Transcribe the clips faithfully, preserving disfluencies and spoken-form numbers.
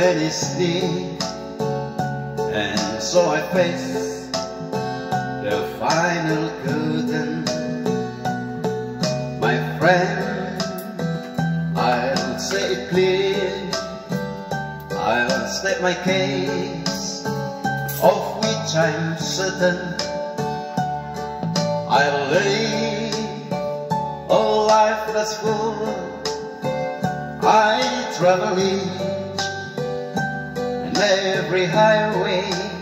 many sleep, and so I face the final curtain. My friend, I'll say it clear, I'll state my case, of which I'm certain. I'll live a life that's full. I travel each and every highway,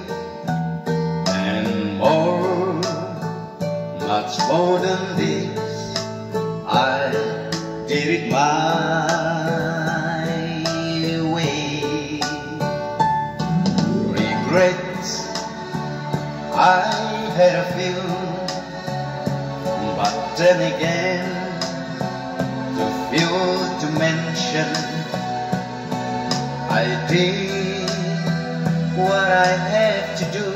and more, much more than this, I did it my way. Regrets, I had a few, but then again, too few to mention. I did what I had to do,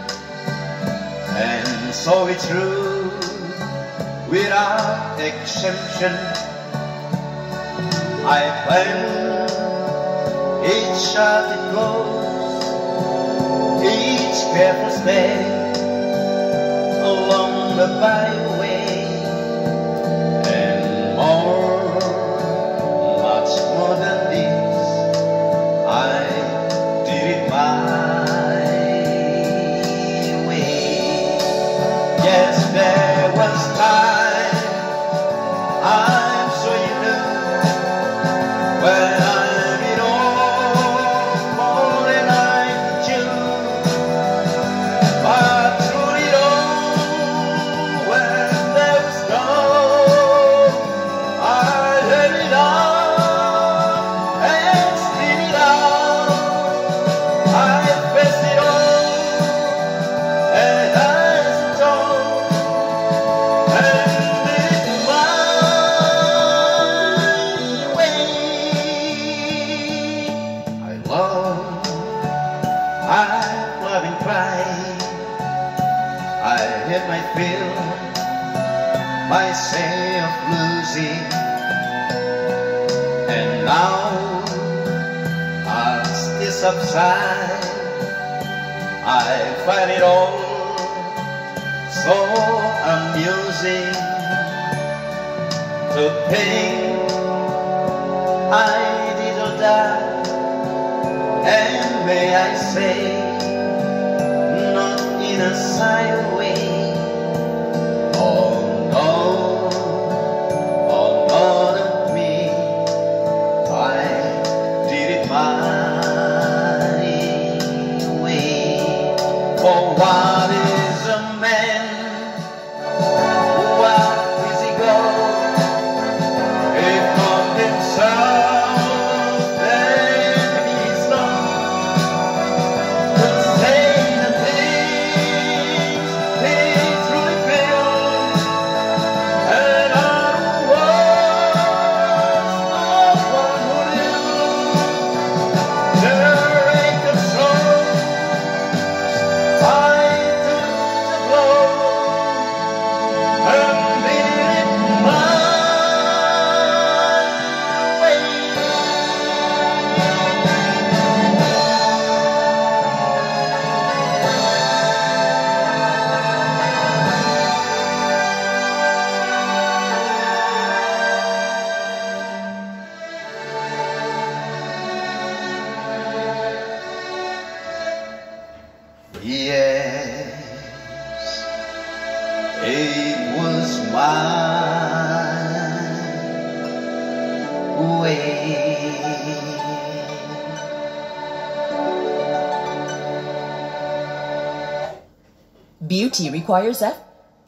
and saw it through without exemption. I planned each shot it goes, each careful step along the byway, and more, much more than this, I did it my way. Yes, there was time, I'm sure you knew, when I did all more than I could do. But through it all, when there was gone, I let it out and spit it out. I faced it all, and I told, and did it my way. I love, I love and cry. I had my fill, my say of losing, and now as this subside, I find it all so amusing to think I did or die, and may I say, not in a side way. Oh no, oh no, not me, I did it my way. For what is a man? What is he go? If not himself, then he's not. To say the things he truly feels, and I was not one who knew. There ain't control, I took the blow and did it my way. Yes, it was my way. Beauty requires effort.